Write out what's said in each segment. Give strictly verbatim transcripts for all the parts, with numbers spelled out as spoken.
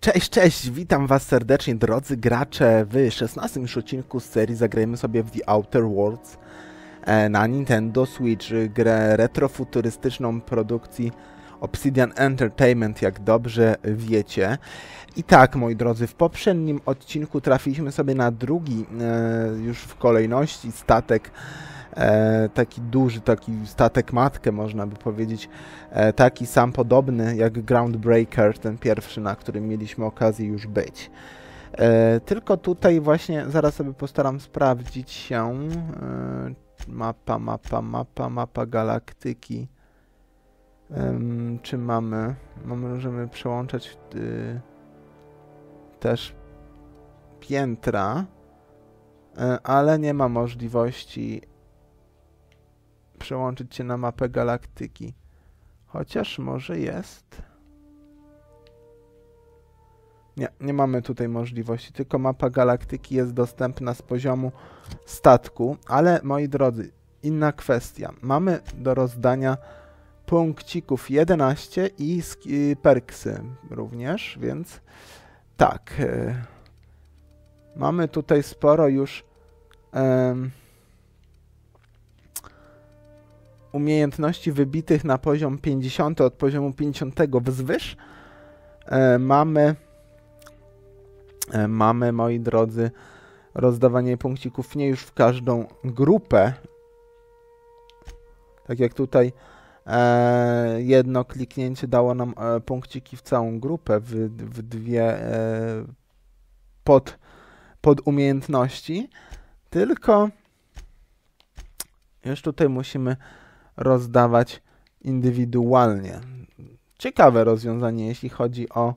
Cześć, cześć, witam was serdecznie drodzy gracze w szesnastym już odcinku z serii Zagrajmy sobie w The Outer Worlds e, na Nintendo Switch, grę retrofuturystyczną produkcji Obsidian Entertainment, jak dobrze wiecie. I tak, moi drodzy, w poprzednim odcinku trafiliśmy sobie na drugi e, już w kolejności statek, e, taki duży, taki statek matkę można by powiedzieć, e, taki sam podobny jak Groundbreaker, ten pierwszy, na którym mieliśmy okazję już być. E, tylko tutaj właśnie zaraz sobie postaram sprawdzić się, e, mapa, mapa, mapa, mapa galaktyki, e, czy mamy, mamy, możemy przełączać y, też piętra, e, ale nie ma możliwości przełączyć się na mapę galaktyki. Chociaż może jest. Nie, nie mamy tutaj możliwości, tylko mapa galaktyki jest dostępna z poziomu statku, ale moi drodzy, inna kwestia. Mamy do rozdania punkcików jedenaście i sk- perksy również, więc tak. Yy, mamy tutaj sporo już yy, umiejętności wybitych na poziom pięćdziesiąty od poziomu pięćdziesiątego wzwyż. E, mamy, e, mamy, moi drodzy, rozdawanie punkcików nie już w każdą grupę, tak jak tutaj e, jedno kliknięcie dało nam e, punkciki w całą grupę, w, w dwie e, pod, pod umiejętności, tylko już tutaj musimy rozdawać indywidualnie. Ciekawe rozwiązanie, jeśli chodzi o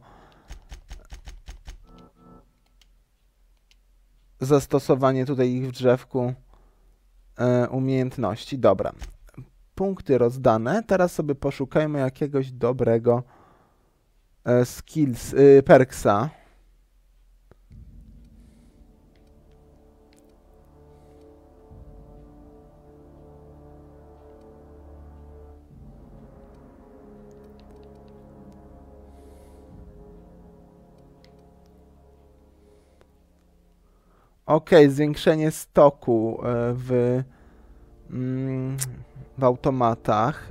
zastosowanie tutaj ich w drzewku e, umiejętności. Dobra. Punkty rozdane. Teraz sobie poszukajmy jakiegoś dobrego e, skills, e, perksa. Ok, zwiększenie stoku w, mm, w automatach.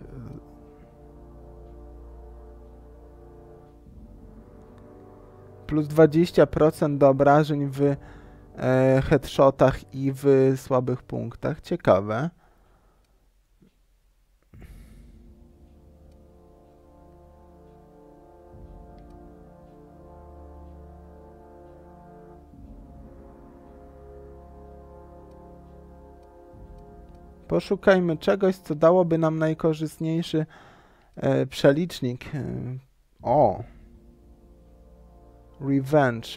Plus dwadzieścia procent do obrażeń w e, headshotach i w słabych punktach. Ciekawe. Poszukajmy czegoś, co dałoby nam najkorzystniejszy e, przelicznik. E, o! Revenge.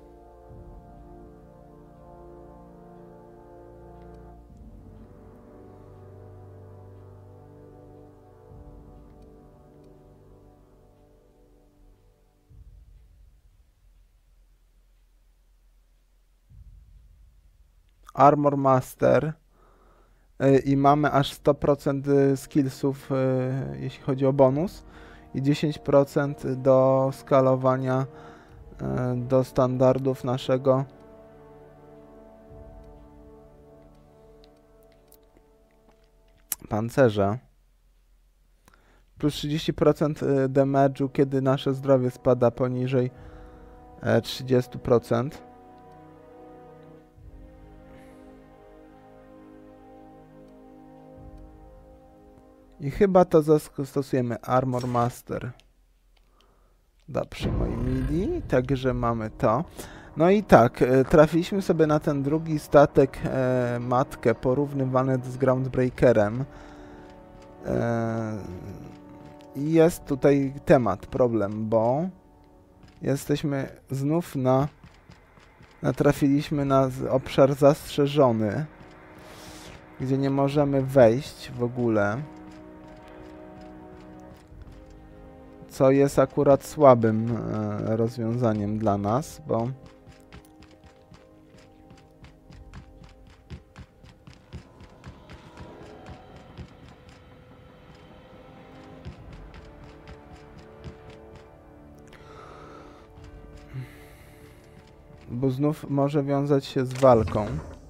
Armor Master. I mamy aż sto procent skillsów, jeśli chodzi o bonus, i dziesięć procent do skalowania do standardów naszego pancerza. Plus trzydzieści procent damage'u, kiedy nasze zdrowie spada poniżej trzydzieści procent. I chyba to zastosujemy Armor Master. Dobrze, moi mili, także mamy to. No i tak, trafiliśmy sobie na ten drugi statek e, matkę, porównywany z Groundbreakerem. E, I jest tutaj temat, problem, bo jesteśmy znów na... natrafiliśmy na obszar zastrzeżony, gdzie nie możemy wejść w ogóle. Co jest akurat słabym e, rozwiązaniem dla nas, bo Bo znów może wiązać się z walką.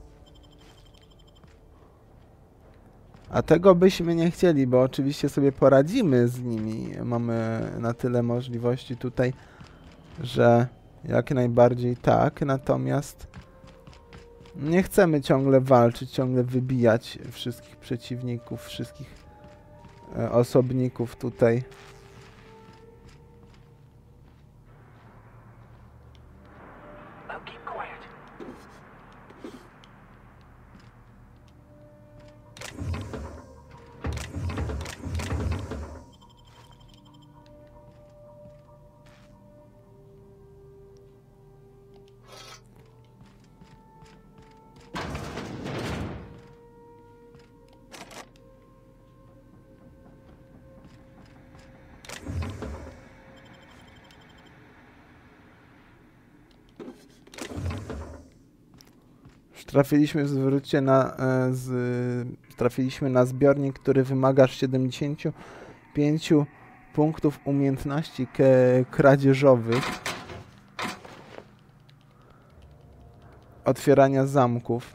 A tego byśmy nie chcieli, bo oczywiście sobie poradzimy z nimi. Mamy na tyle możliwości tutaj, że jak najbardziej tak. Natomiast nie chcemy ciągle walczyć, ciągle wybijać wszystkich przeciwników, wszystkich e, osobników tutaj. Trafiliśmy, zwróćcie na, e, z, trafiliśmy na zbiornik, który wymaga siedemdziesięciu pięciu punktów umiejętności kradzieżowych. Otwierania zamków.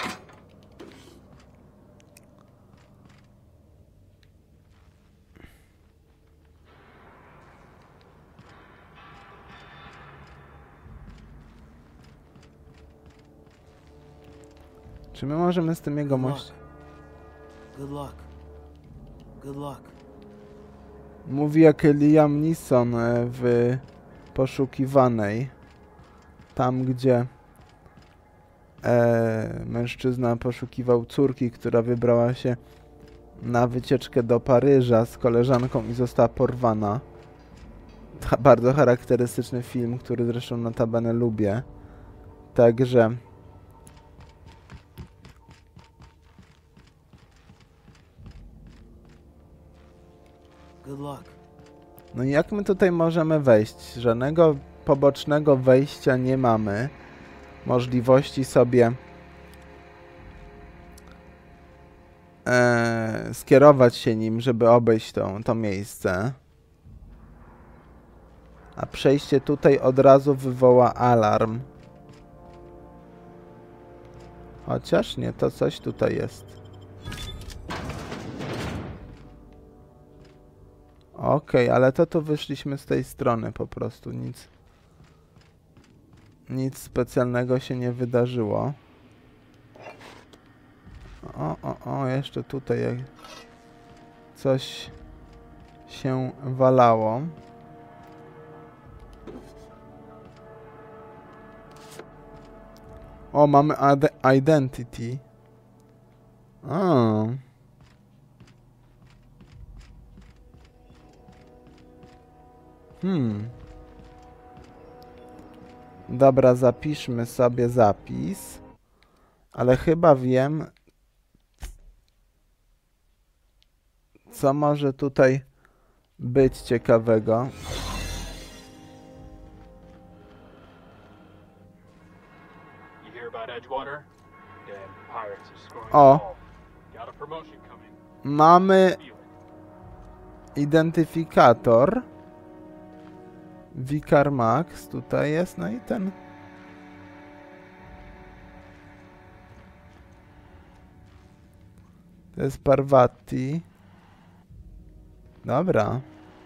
Czy my możemy z tym jego mość... Good luck. Good luck. Mówi jak Liam Neeson w Poszukiwanej. Tam, gdzie e, mężczyzna poszukiwał córki, która wybrała się na wycieczkę do Paryża z koleżanką i została porwana. To bardzo charakterystyczny film, który zresztą notabene lubię. Także... No i jak my tutaj możemy wejść? Żadnego pobocznego wejścia nie mamy. Możliwości sobie e, skierować się nim, żeby obejść to, to miejsce. A przejście tutaj od razu wywoła alarm. Chociaż nie, to coś tutaj jest. Okej, okay, ale to tu wyszliśmy z tej strony po prostu, nic nic specjalnego się nie wydarzyło. O, o, o, jeszcze tutaj coś się walało. O, mamy identity. O. Hmm. Dobra, zapiszmy sobie zapis. Ale chyba wiem, co może tutaj być ciekawego. O! Mamy identyfikator. Vicar Max tutaj jest, no i ten. To jest Parvati. Dobra.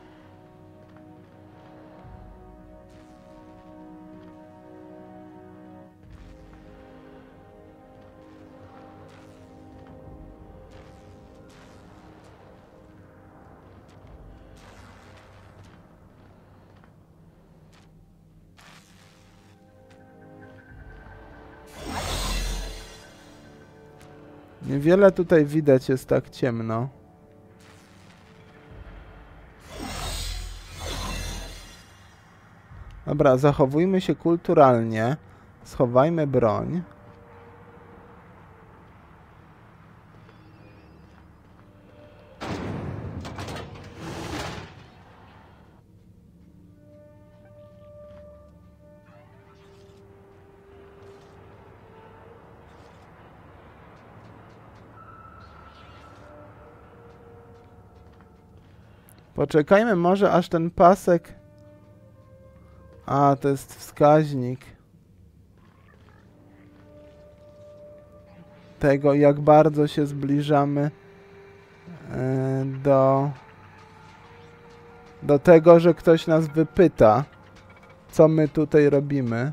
Niewiele tutaj widać, jest tak ciemno. Dobra, zachowujmy się kulturalnie. Schowajmy broń. Poczekajmy może, aż ten pasek... A, to jest wskaźnik. tego, jak bardzo się zbliżamy e, do, do tego, że ktoś nas wypyta, co my tutaj robimy.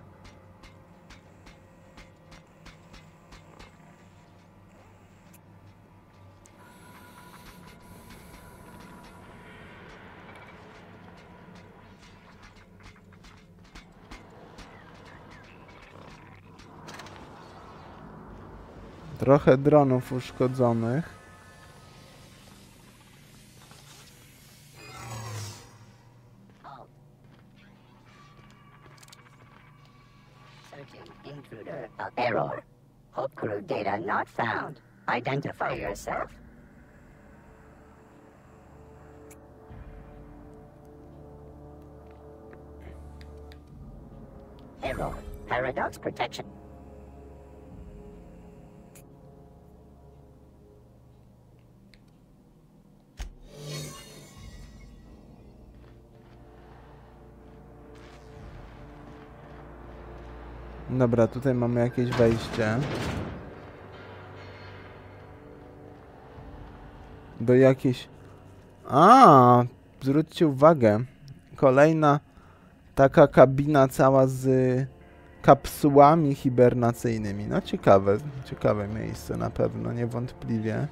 Trochę dronów uszkodzonych. Searching intruder. Uh, error. Hop crew data not found. Identify yourself. Error. Paradox protection. Dobra, tutaj mamy jakieś wejście. Do jakiejś... A, zwróćcie uwagę. Kolejna taka kabina cała z kapsułami hibernacyjnymi. No ciekawe, ciekawe miejsce na pewno, niewątpliwie.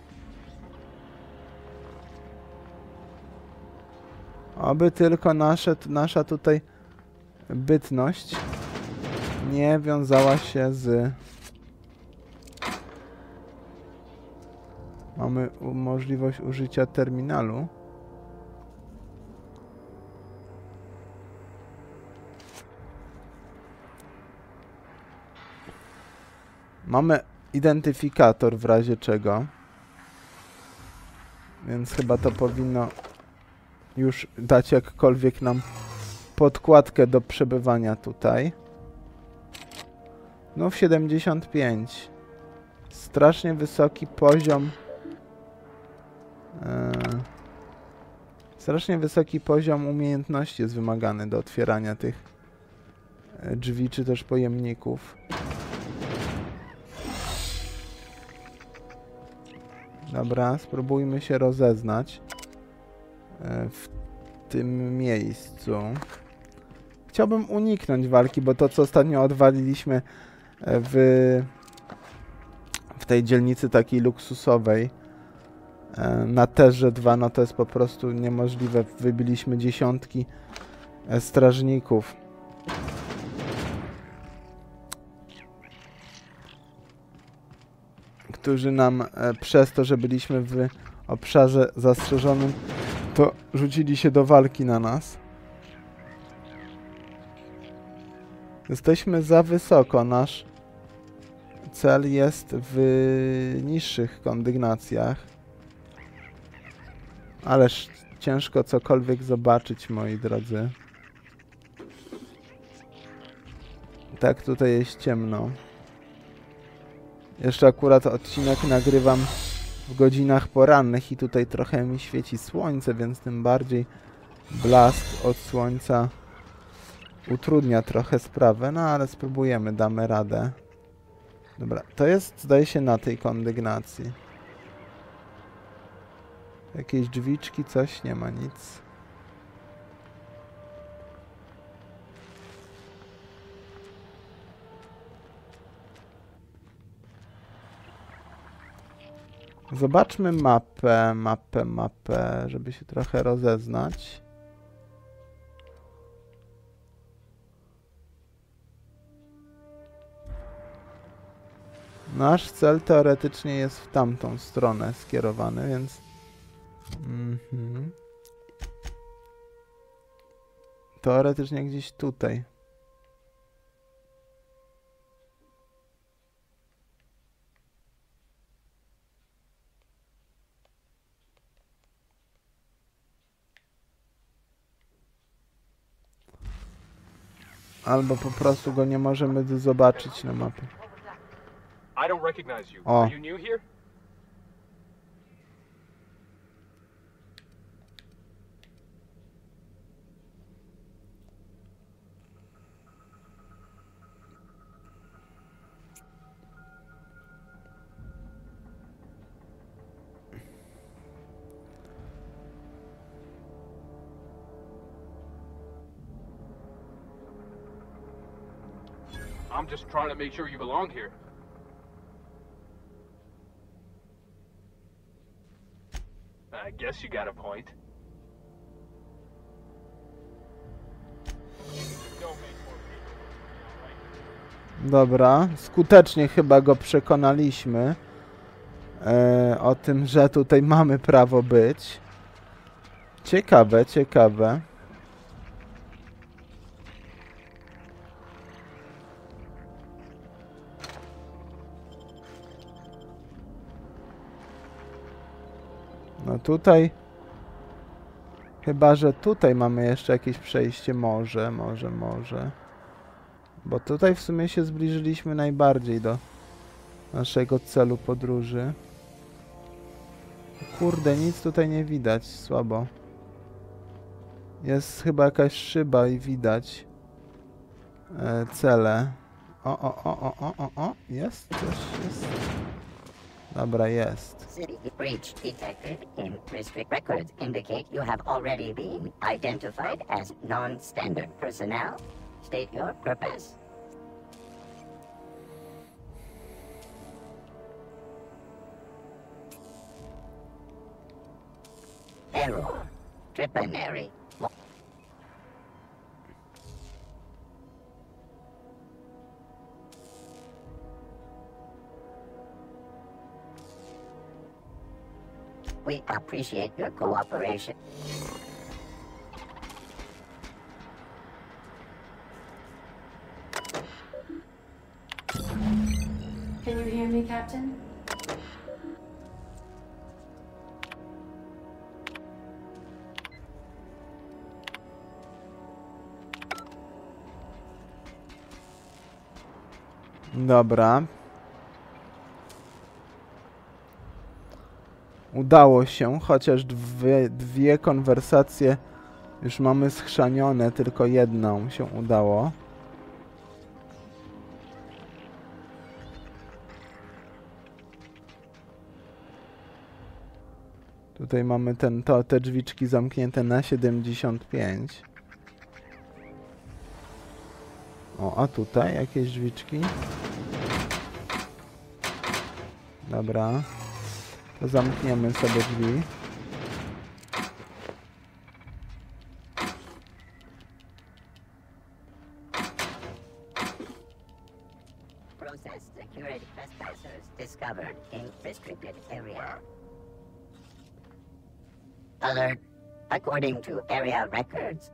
Oby tylko nasze, nasza tutaj bytność nie wiązała się z... Mamy możliwość użycia terminalu. Mamy identyfikator w razie czego. Więc chyba to powinno już dać jakkolwiek nam podkładkę do przebywania tutaj. No siedemdziesiąt pięć. Strasznie wysoki poziom. Yy, strasznie wysoki poziom umiejętności jest wymagany do otwierania tych drzwi czy też pojemników. Dobra, spróbujmy się rozeznać yy, w tym miejscu. Chciałbym uniknąć walki, bo to co ostatnio odwaliliśmy w, w tej dzielnicy takiej luksusowej na Terze dwa, no to jest po prostu niemożliwe. Wybiliśmy dziesiątki strażników. Którzy nam przez to, że byliśmy w obszarze zastrzeżonym, to rzucili się do walki na nas. Jesteśmy za wysoko. Nasz cel jest w niższych kondygnacjach. Ależ ciężko cokolwiek zobaczyć, moi drodzy. Tak, tutaj jest ciemno. Jeszcze akurat odcinek nagrywam w godzinach porannych i tutaj trochę mi świeci słońce, więc tym bardziej blask od słońca utrudnia trochę sprawę, no ale spróbujemy, damy radę. Dobra, to jest, zdaje się, na tej kondygnacji. Jakieś drzwiczki, coś, nie ma nic. Zobaczmy mapę, mapę, mapę, żeby się trochę rozeznać. Nasz cel teoretycznie jest w tamtą stronę skierowany, więc... Mhm. Teoretycznie gdzieś tutaj. Albo po prostu go nie możemy zobaczyć na mapie. I don't recognize you. O. Are you new here? I'm just trying to make sure you belong here. I guess you got a point. Dobra, skutecznie chyba go przekonaliśmy e, o tym, że tutaj mamy prawo być. Ciekawe, ciekawe. No tutaj... Chyba, że tutaj mamy jeszcze jakieś przejście. Może, może, może. Bo tutaj w sumie się zbliżyliśmy najbardziej do naszego celu podróży. Kurde, nic tutaj nie widać. Słabo. Jest chyba jakaś szyba i widać e, cele. O, o, o, o, o, o, o. Jest, coś jest. Dobra, jest. City breach detected in district records indicate you have already been identified as non-standard personnel. State your purpose. Error. Tripanary. We appreciate your cooperation. Can you hear me, Captain? Dobra. Udało się, chociaż dwie, dwie konwersacje już mamy schrzanione, tylko jedną się udało. Tutaj mamy ten, to, te drzwiczki zamknięte na siedemdziesiąt pięć. O, a tutaj jakieś drzwiczki. Dobra. To zamkniemy sobie drzwi. Process security trespassers discovered in restricted area. Alert. According to area records,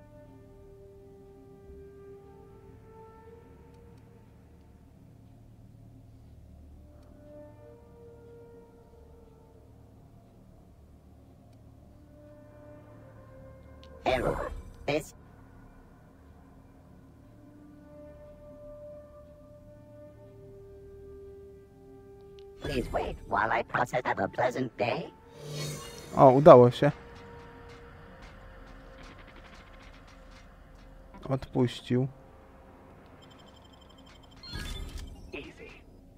error. This Please wait while I process. Have a pleasant day. O, udało się. Odpuścił. Easy.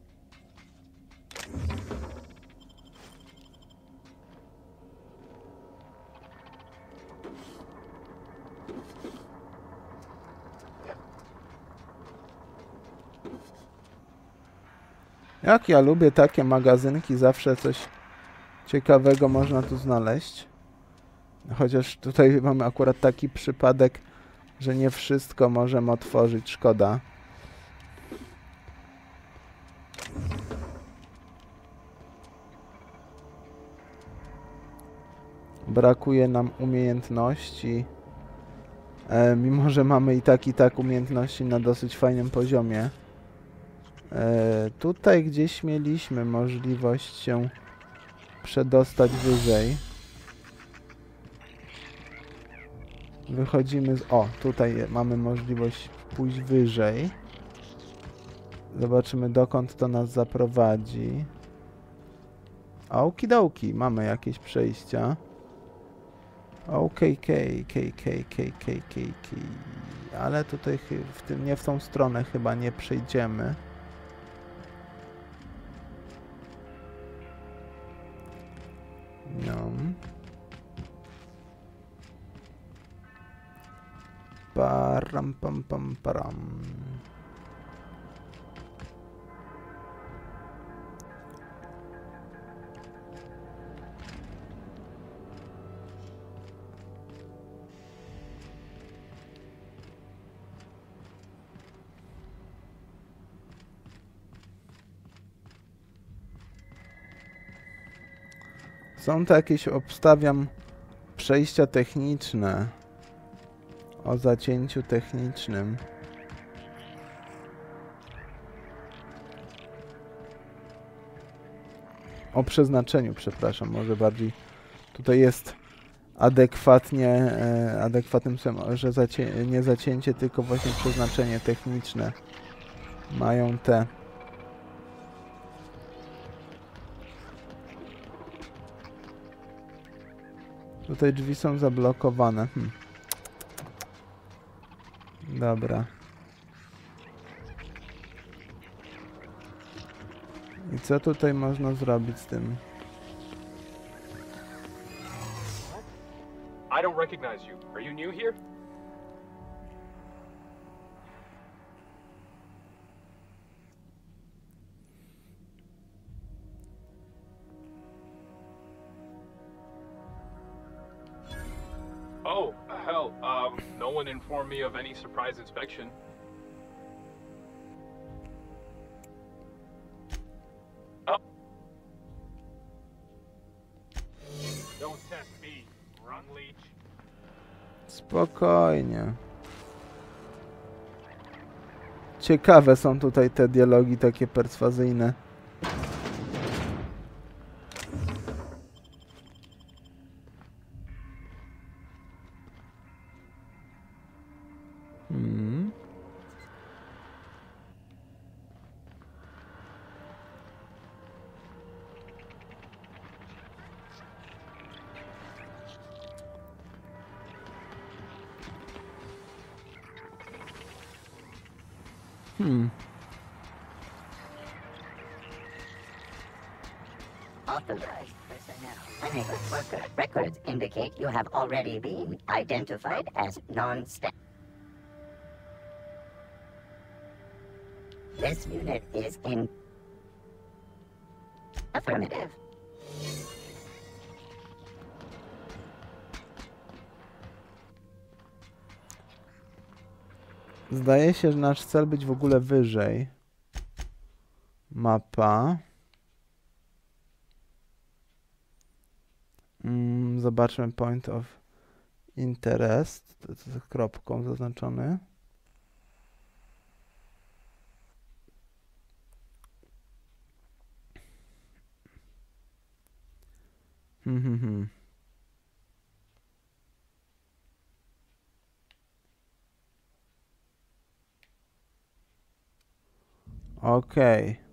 Jak ja lubię takie magazynki, zawsze coś ciekawego można tu znaleźć. Chociaż tutaj mamy akurat taki przypadek, że nie wszystko możemy otworzyć, szkoda. Brakuje nam umiejętności. E, mimo, że mamy i tak, i tak umiejętności na dosyć fajnym poziomie. E, tutaj gdzieś mieliśmy możliwość się przedostać wyżej. Wychodzimy z... O, tutaj mamy możliwość pójść wyżej. Zobaczymy, dokąd to nas zaprowadzi. Okidoki, mamy jakieś przejścia. Okej, kej, kej, kej, kej, kej, kej, kej. Ale tutaj w tym, nie w tą stronę chyba nie przejdziemy. No. Param, pam, pam, param. Są to jakieś, obstawiam, przejścia techniczne o zacięciu technicznym. O przeznaczeniu, przepraszam, może bardziej tutaj jest adekwatnie, e, adekwatnym słowem, że zacię nie zacięcie, tylko właśnie przeznaczenie techniczne mają te. Tutaj drzwi są zablokowane. Hm. Dobra. I co tutaj można zrobić z tym? I don't recognize you. Are you new here? Oh, hell, um, no one informed me of any surprise inspection. Oh. Don't test me, run leech. Spokojnie. Ciekawe są tutaj te dialogi takie perswazyjne. Hmm. Hmm. Authorized personnel. Unable worker records indicate you have already been identified as non-standard. This unit is in affirmative. Zdaje się, że nasz cel być w ogóle wyżej. Mapa. Mm, zobaczmy point of interest. To jest kropką zaznaczony. Hmm, hmm, hmm. Okej. Okay.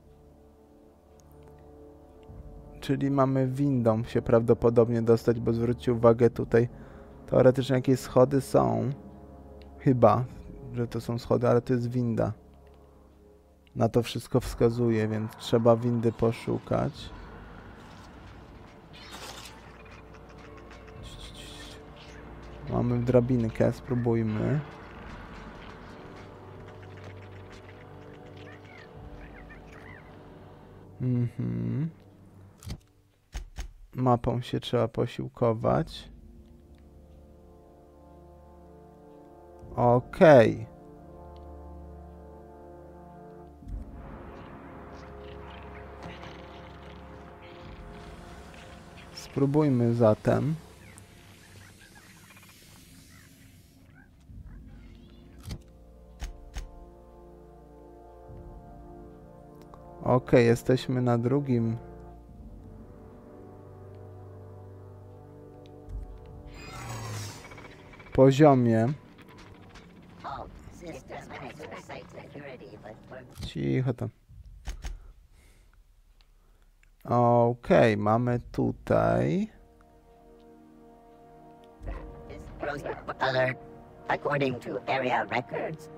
Czyli mamy windą się prawdopodobnie dostać, bo zwróćcie uwagę, tutaj teoretycznie jakieś schody są. Chyba, że to są schody, ale to jest winda. Na to wszystko wskazuje, więc trzeba windy poszukać. Mamy drabinkę, spróbujmy. Mhm. Mapą się trzeba posiłkować. Okej. Okay. Spróbujmy zatem. Ok, jesteśmy na drugim poziomie. Cicho tam. Ok, mamy tutaj. Alert. According to area records.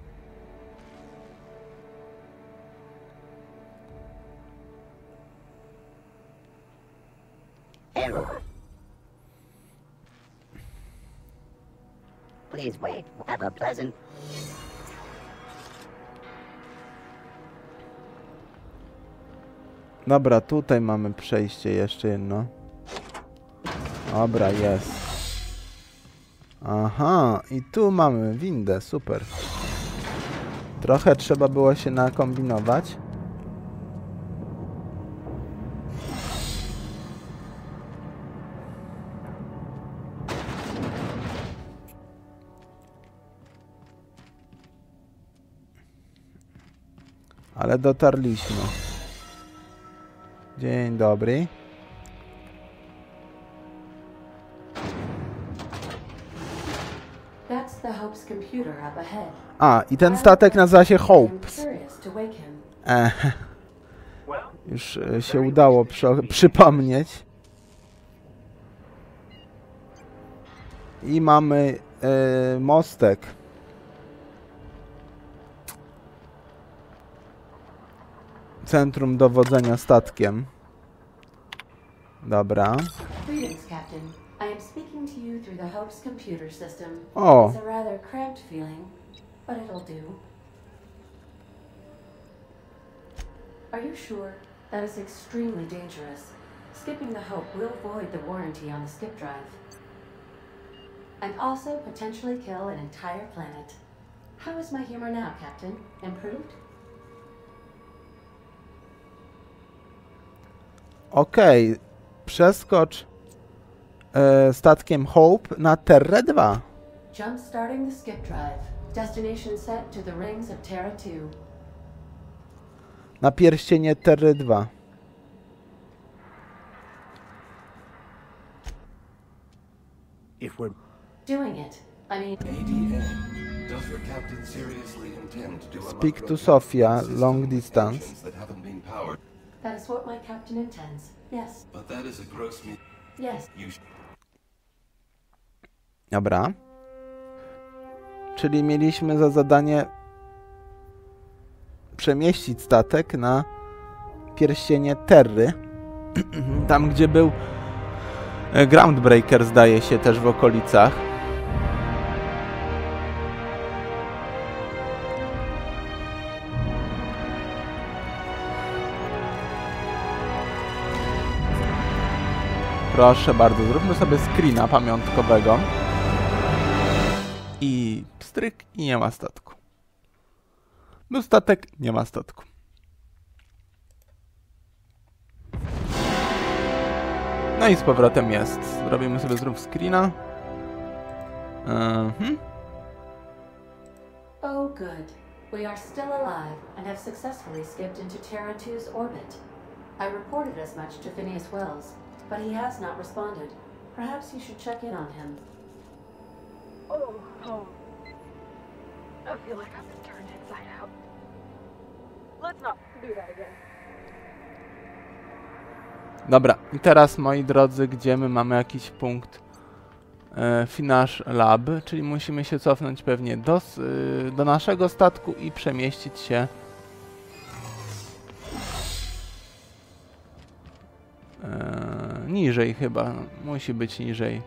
Error. Please wait. Have a pleasant. Dobra, tutaj mamy przejście jeszcze jedno. Dobra, jest. Aha, i tu mamy windę, super. Trochę trzeba było się nakombinować. Ale dotarliśmy. Dzień dobry. That's the Hope's computer up ahead. A, i ten statek nazywa się Hope. I'm curious to wake him. Ech. Już e, się udało przy, przypomnieć. I mamy e, mostek. Centrum dowodzenia statkiem. Dobra. Greetings, Captain. I am speaking to you through the Hope's computer system. O. It's a rather cramped feeling, but it'll do. Are you sure? That is extremely dangerous. Skipping the Hope will void the warranty on the skip drive. And also potentially kill an entire planet. How is my humor now, Captain? Improved? Okej. Okay. Przeskocz e, statkiem Hope na Terrę dwa. Jump starting the skip drive. Destination set to the rings of Terra two. Na pierścienie Terry dwa. If we're Doing it. I mean, A D A. Does your captain seriously intend to do a Speak to micro- Sophia, system long with distance. engines that haven't been powered? that is what my captain intends. Yes. But that is a gross mi- Yes. You sh- Dobra. Czyli mieliśmy za zadanie przemieścić statek na pierścienie Terry. Tam, gdzie był e, Groundbreaker, zdaje się, też w okolicach. Proszę bardzo, zróbmy sobie screena pamiątkowego. I pstryk, i nie ma statku. Był statek, nie ma statku. No i z powrotem jest. Zrobimy sobie zrób screena. Mhm. Oh, good. We are still alive and have successfully skipped into Terra two's orbit. I reported as much to Phineas Wells, but he has not responded. Perhaps you should check in on him. Oh, oh. I feel like I've been turned inside out. Let's not do that again. Dobra, i teraz, moi drodzy, gdzie my mamy jakiś punkt e, Finash Lab, czyli musimy się cofnąć pewnie do, s- y, do naszego statku i przemieścić się e, niżej chyba, musi być niżej.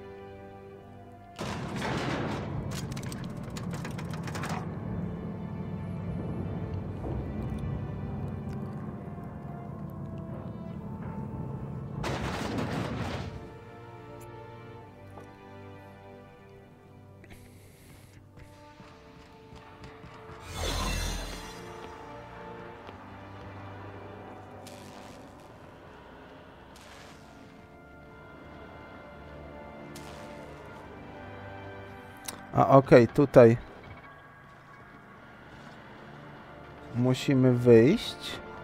A okej, tutaj musimy wyjść.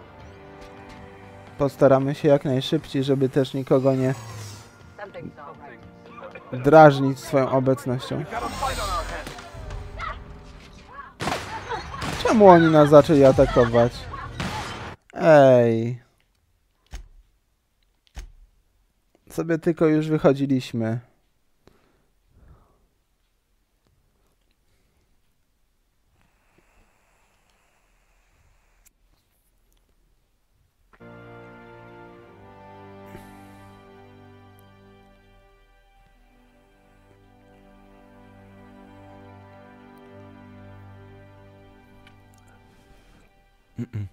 Postaramy się jak najszybciej, żeby też nikogo nie Something's not right. drażnić swoją obecnością. Czemu oni nas zaczęli atakować? Ej. Sobie tylko już wychodziliśmy. Mm-mm.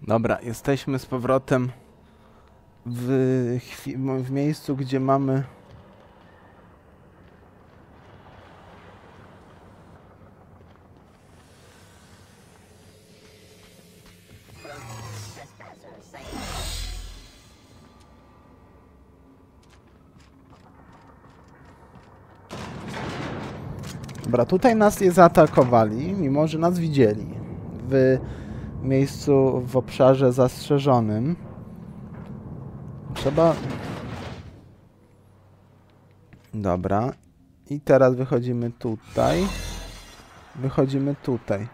Dobra, jesteśmy z powrotem w, chwi- w miejscu, gdzie mamy... Dobra, tutaj nas nie zaatakowali, mimo że nas widzieli. W miejscu, w obszarze zastrzeżonym. Trzeba... Dobra. I teraz wychodzimy tutaj. Wychodzimy tutaj.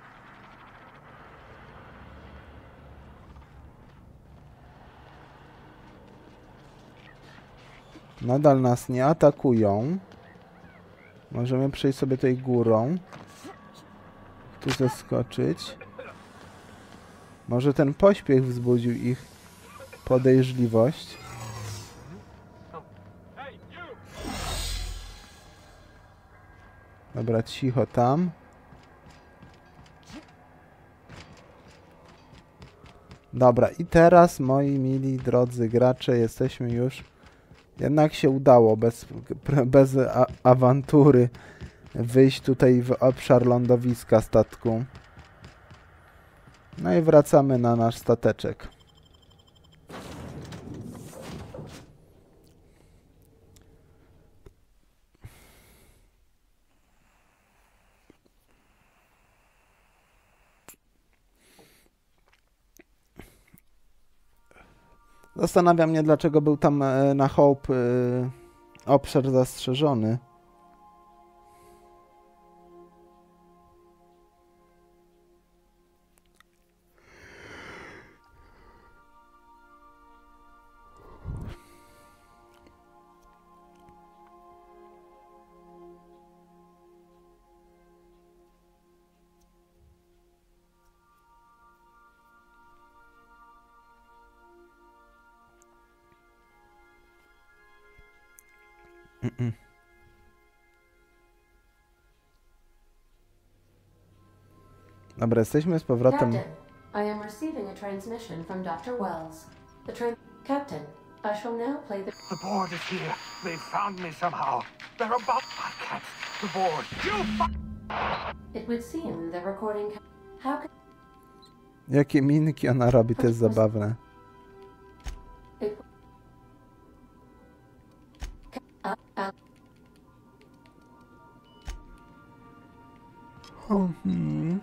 Nadal nas nie atakują. Możemy przejść sobie tutaj górą. Tu zeskoczyć. Może ten pośpiech wzbudził ich podejrzliwość. Dobra, cicho tam. Dobra, i teraz, moi mili, drodzy gracze, jesteśmy już... Jednak się udało bez, bez a, awantury wyjść tutaj w obszar lądowiska statku. No i wracamy na nasz stateczek. Zastanawia mnie, dlaczego był tam e, na Hope e, obszar zastrzeżony. Mm-mm. Dobra, jesteśmy z powrotem. Captain, I am receiving a transmission from Doctor Wells. The tran- Captain, I shall now play the... The board is here. They found me somehow. They're about... I can't. The board. You fuck... It would seem the recording... ca- How can... Jakie minki ona robi, to jest zabawne. It... Ca- uh, uh, Mhm.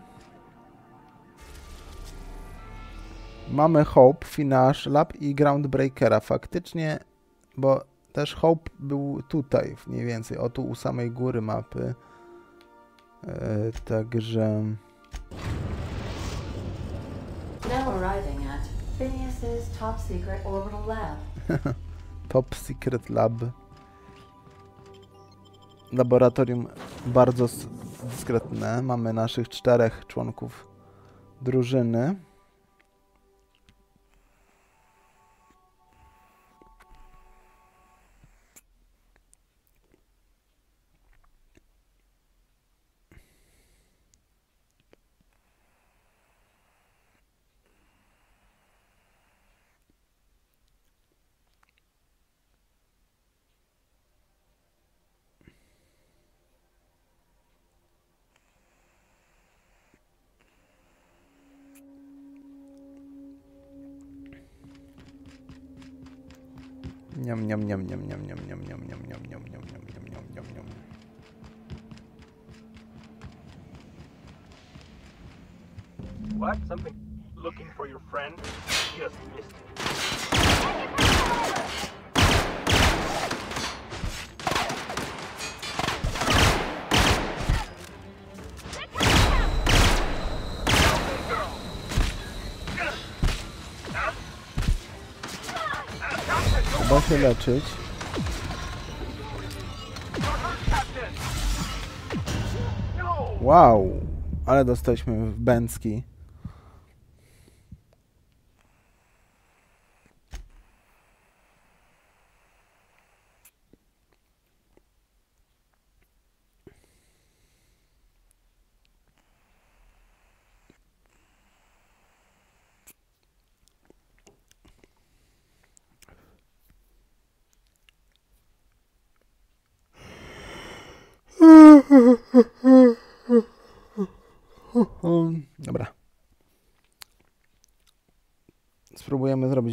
Mamy Hope, Finash Lab i Groundbreakera. Faktycznie, bo też Hope był tutaj, mniej więcej, o tu u samej góry mapy. E, także... Now arriving at Phineas's top secret orbital lab. Top Secret Lab. Laboratorium bardzo s- dyskretne. Mamy naszych czterech członków drużyny. Niam, niam, niam, niam, niam, niam, niam, niam, niam, niam, niam, niam, niam, niam, niam, niam, niam. What? Something? Looking for your friend? Just missed it. Trzeba się leczyć. Wow, ale dostaliśmy w bęcki.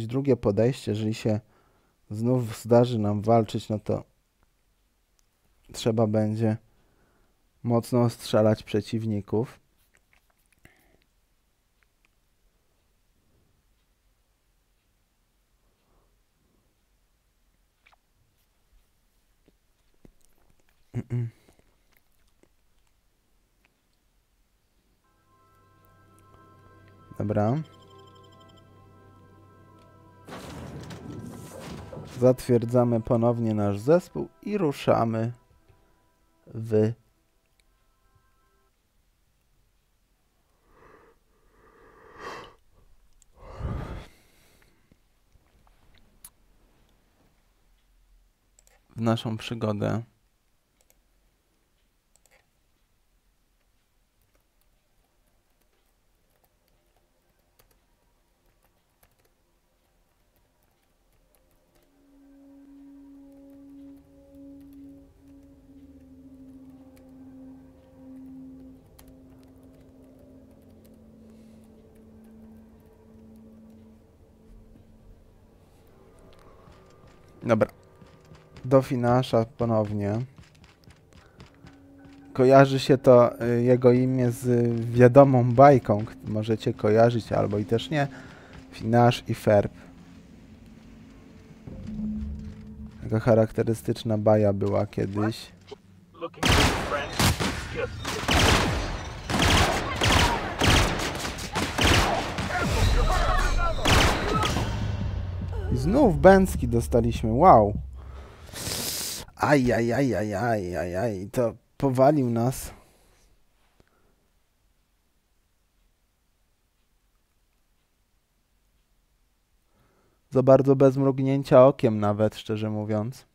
jakieś drugie podejście, jeżeli się znów zdarzy nam walczyć, no to trzeba będzie mocno ostrzelać przeciwników. Dobra. Zatwierdzamy ponownie nasz zespół i ruszamy w w naszą przygodę. Dobra. Do Finasza ponownie. Kojarzy się to y, jego imię z y, wiadomą bajką, możecie kojarzyć albo i też nie. Finasz i Ferb. Taka charakterystyczna baja była kiedyś. I znów bęcki dostaliśmy, wow. Aj, aj, aj, aj, aj, aj, aj, to powalił nas. Za bardzo bez mrugnięcia okiem nawet, szczerze mówiąc.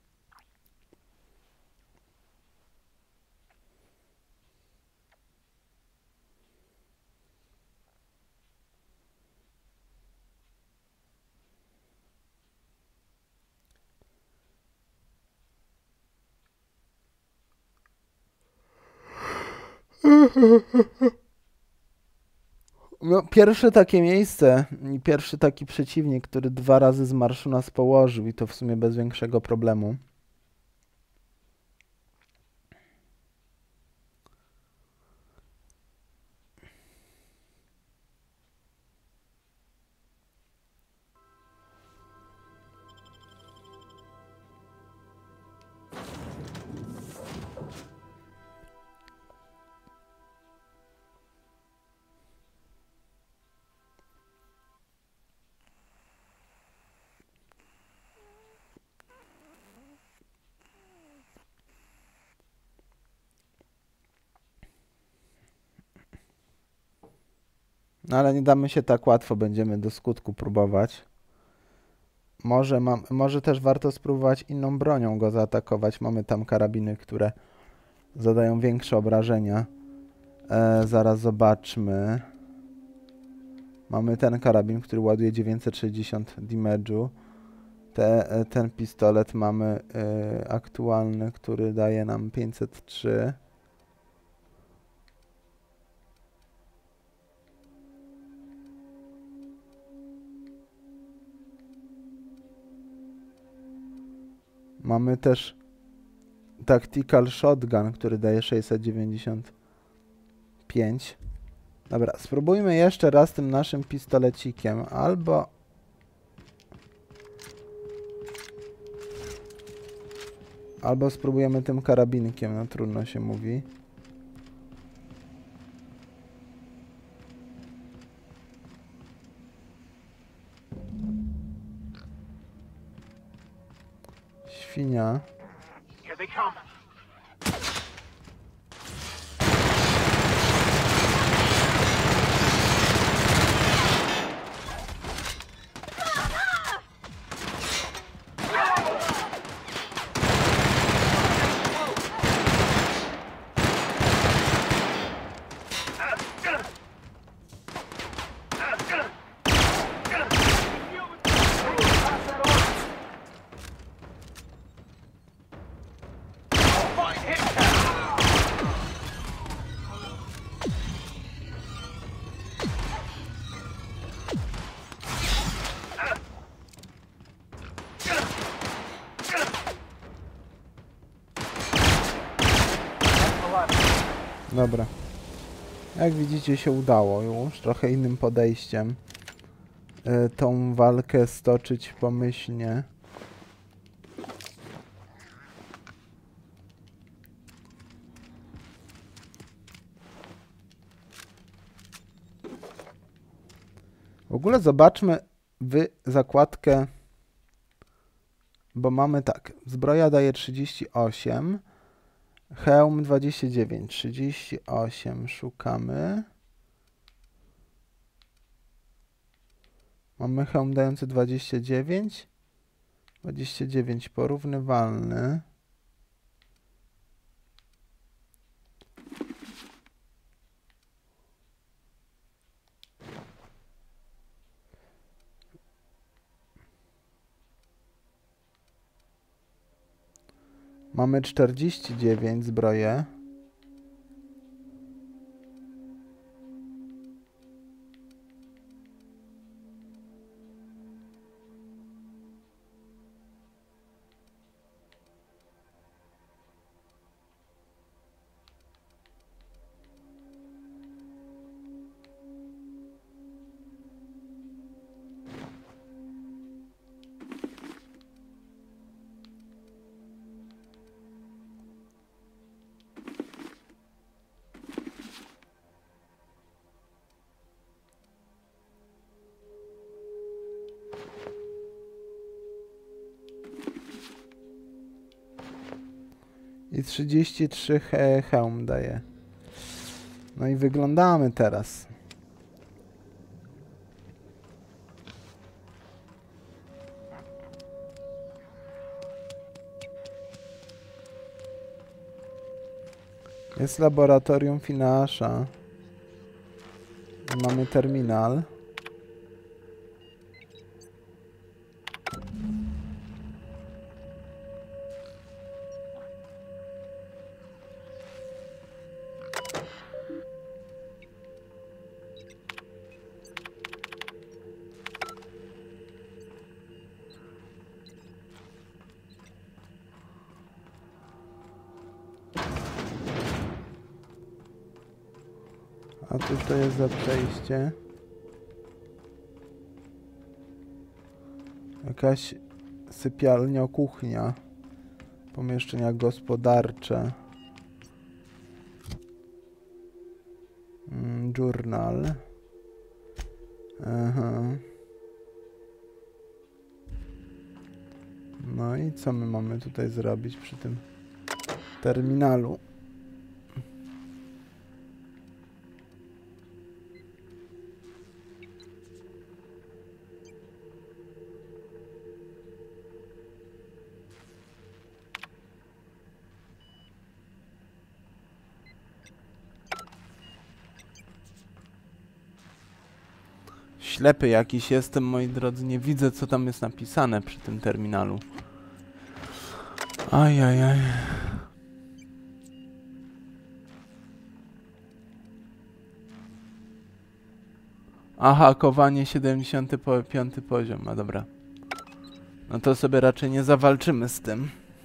No, pierwsze takie miejsce i pierwszy taki przeciwnik, który dwa razy z marszu nas położył i to w sumie bez większego problemu. No ale nie damy się tak łatwo, będziemy do skutku próbować. Może, mam, może też warto spróbować inną bronią go zaatakować. Mamy tam karabiny, które zadają większe obrażenia. E, zaraz zobaczmy. Mamy ten karabin, który ładuje dziewięćset sześćdziesiąt damage'u. Te, ten pistolet mamy e, aktualny, który daje nam pięćset trzy. Mamy też Tactical Shotgun, który daje sześćset dziewięćdziesiąt pięć. Dobra, spróbujmy jeszcze raz tym naszym pistolecikiem, albo... Albo spróbujemy tym karabinkiem, no trudno się mówi. Świnia. Here they come. Dobra. Jak widzicie, się udało już trochę innym podejściem y, tą walkę stoczyć pomyślnie. W ogóle zobaczmy w zakładkę, bo mamy tak, zbroja daje trzydzieści osiem, hełm dwadzieścia dziewięć, trzydzieści osiem, szukamy. Mamy hełm dający dwadzieścia dziewięć, dwadzieścia dziewięć porównywalny. Mamy czterdzieści dziewięć zbroje. I trzydzieści trzy he hełm daje. No i wyglądamy teraz. Jest laboratorium Finasza. Mamy terminal. A cóż to jest za przejście? Jakaś sypialnia, kuchnia. Pomieszczenia gospodarcze. Mm, journal. Aha. No i co my mamy tutaj zrobić przy tym terminalu? Ślepy jakiś jestem, moi drodzy, nie widzę, co tam jest napisane przy tym terminalu. Ajajaj. Aha, hakowanie siedemdziesiąty piąty poziom, a dobra. No to sobie raczej nie zawalczymy z tym.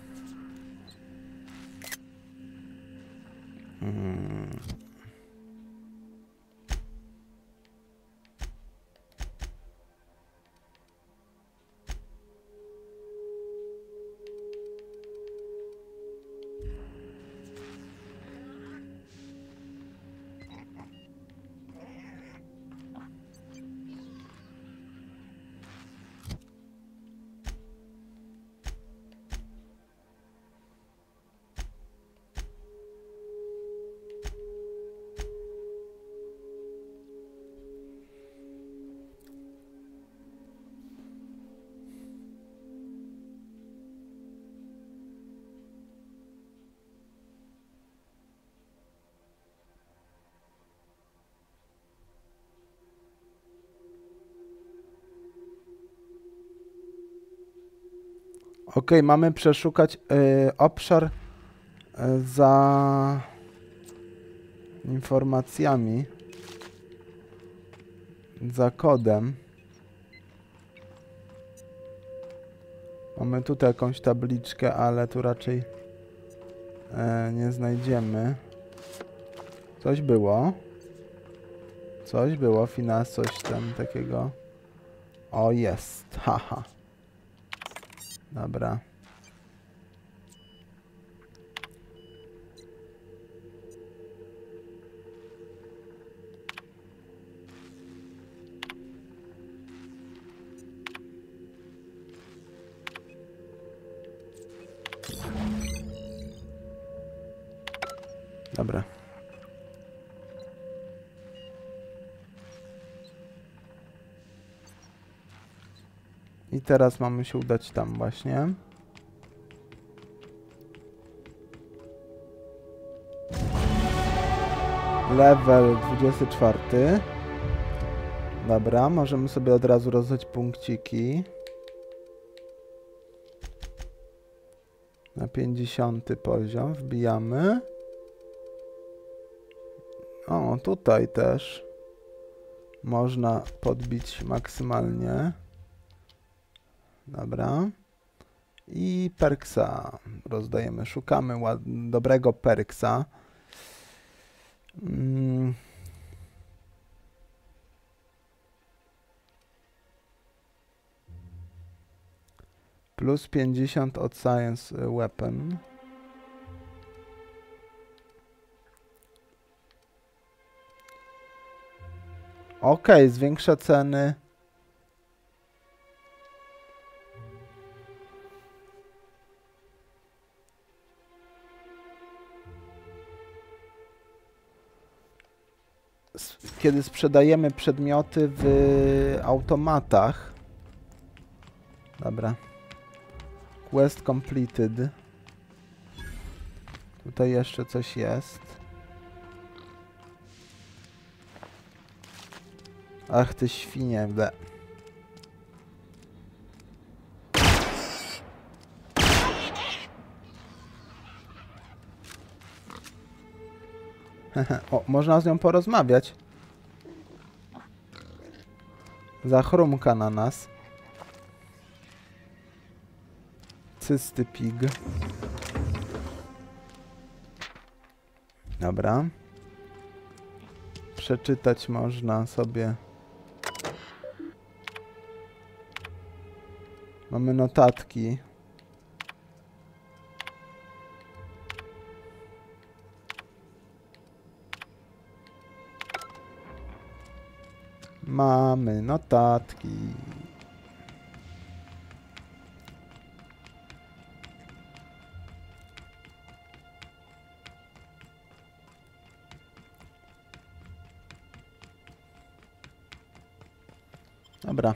Hmm. Ok, mamy przeszukać y, obszar y, za informacjami, za kodem. Mamy tutaj jakąś tabliczkę, ale tu raczej y, nie znajdziemy. Coś było. Coś było, Finas, coś tam takiego. O, jest. Haha. Dobra. Dobra. I teraz mamy się udać tam właśnie. Level dwudziesty czwarty. Dobra, możemy sobie od razu rozdać punkciki. Na pięćdziesiąty poziom wbijamy. O, tutaj też można podbić maksymalnie. Dobra. I perksa rozdajemy. Szukamy ład- dobrego perksa. Mm. Plus pięćdziesiąt od Science Weapon. Ok, zwiększa ceny. Kiedy sprzedajemy przedmioty w automatach. Dobra. Quest completed. Tutaj jeszcze coś jest. Ach, ty świnie, ble. O, można z nią porozmawiać. Zachrumka na nas. Cysty pig. Dobra. Przeczytać można sobie. Mamy notatki. Mamy notatki. Dobra.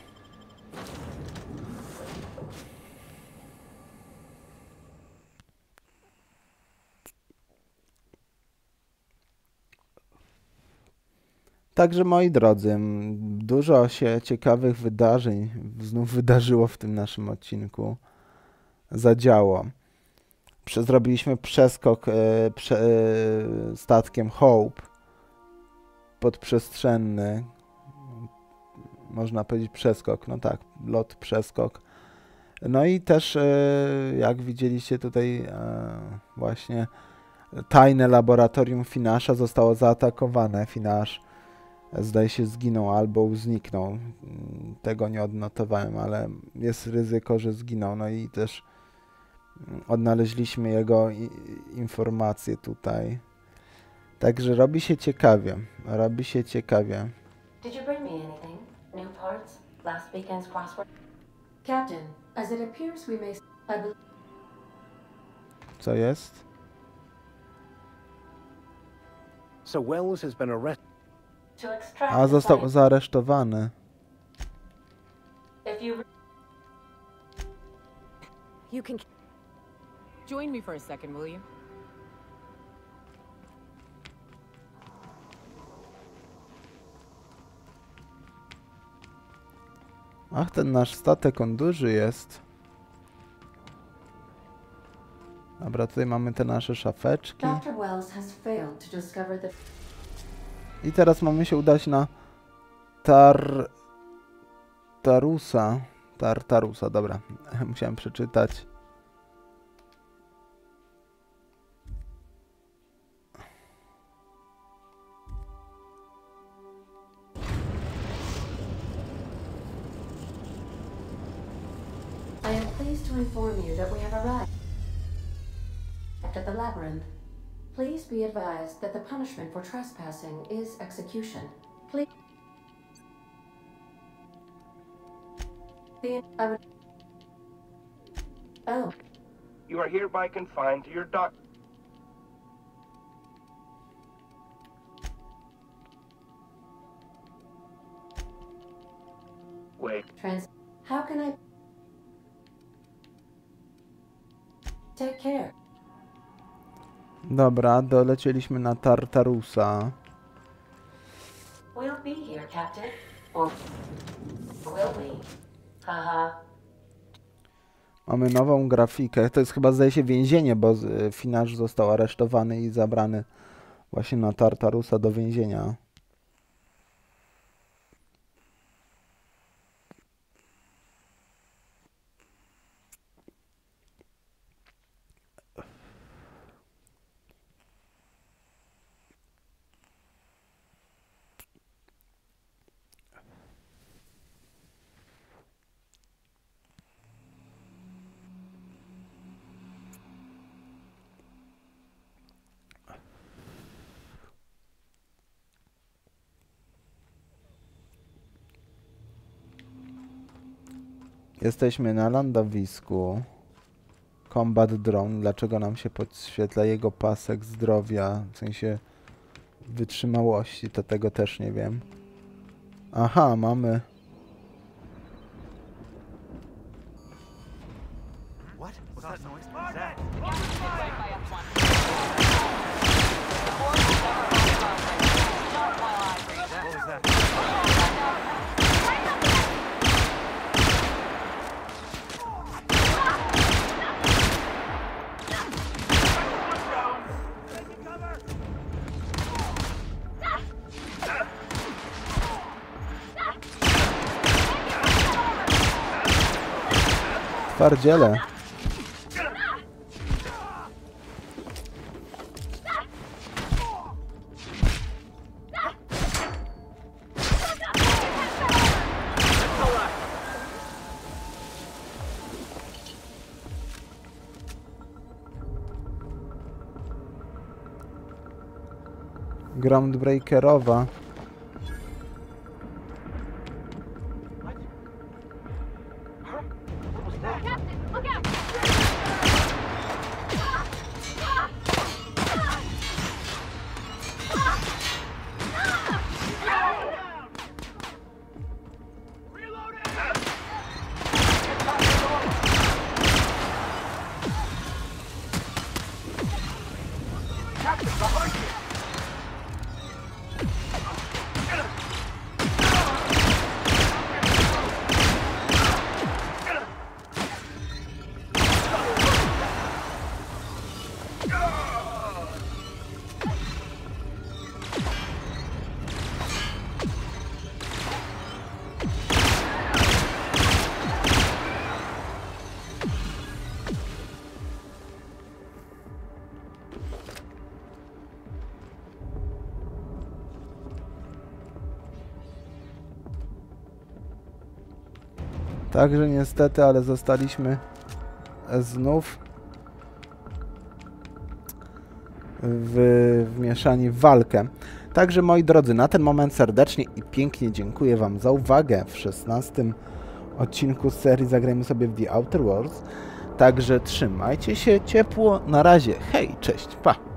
Także moi drodzy, dużo się ciekawych wydarzeń znów wydarzyło w tym naszym odcinku. Zadziało. Prze- zrobiliśmy przeskok e, prze, e, statkiem Hope podprzestrzenny. Można powiedzieć przeskok, no tak, lot, przeskok. No i też, e, jak widzieliście tutaj, e, właśnie tajne laboratorium Finasza zostało zaatakowane. Finasz, zdaje się, zginął albo zniknął. Tego nie odnotowałem, ale jest ryzyko, że zginął. No i też odnaleźliśmy jego i, informacje tutaj. Także robi się ciekawie. Robi się ciekawie. Did you bring me anything? New parts? Last weekend's crossword? Captain, as it appears we may... I bel- Co jest? So Wells has been arrested. to extract A, the został science- zaaresztowany. If you... You can join me for a second, will you? Ach, ten nasz statek, on duży jest. Dobra, tutaj mamy te nasze szafeczki. Doctor Wells has failed to discover the... I teraz mamy się udać na Tar... Tarusa. Tartarusa, dobra. Musiałem przeczytać. pleased to inform you that we have arrived at the labyrinth. Please be advised that the punishment for trespassing is execution. Please. The I would. Oh. You are hereby confined to your dock. Wait. Trans. How can I? Take care. Dobra, dolecieliśmy na Tartarusa. We'll be here, Captain. Or will we? Haha. Mamy nową grafikę. To jest chyba, zdaje się, więzienie, bo Finarz został aresztowany i zabrany właśnie na Tartarusa do więzienia. Jesteśmy na lądowisku. Combat Drone. Dlaczego nam się podświetla jego pasek zdrowia? W sensie wytrzymałości, to tego też nie wiem. Aha, mamy... What? What's that noise? What's that? What was that? Twardziele. Groundbreakerowa. Także niestety, ale zostaliśmy znów w, wmieszani w walkę. Także moi drodzy, na ten moment serdecznie i pięknie dziękuję Wam za uwagę w szesnastym odcinku z serii Zagrajmy sobie w The Outer Worlds. Także trzymajcie się ciepło. Na razie. Hej, cześć, pa!